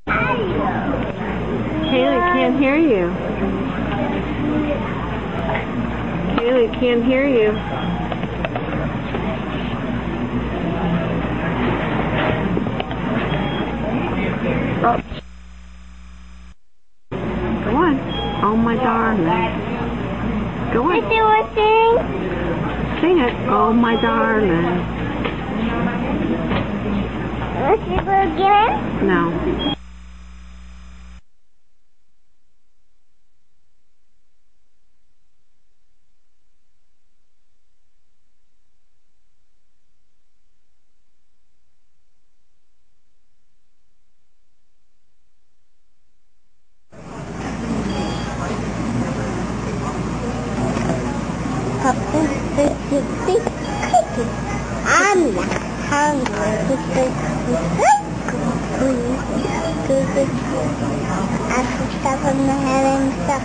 Caylee can't hear you. Caylee can't hear you. Oh. Go on. Oh my darling. Go on. Is it sing? Sing it. Oh my darling. Is it again? No. I'm not hungry. I should stop on my head and stuff.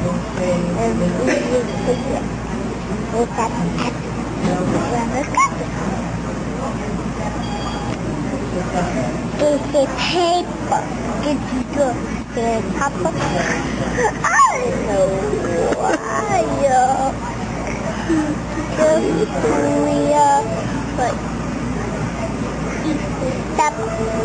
It's a paper. It's good. It's Papa. I don't know why. Just we but stop.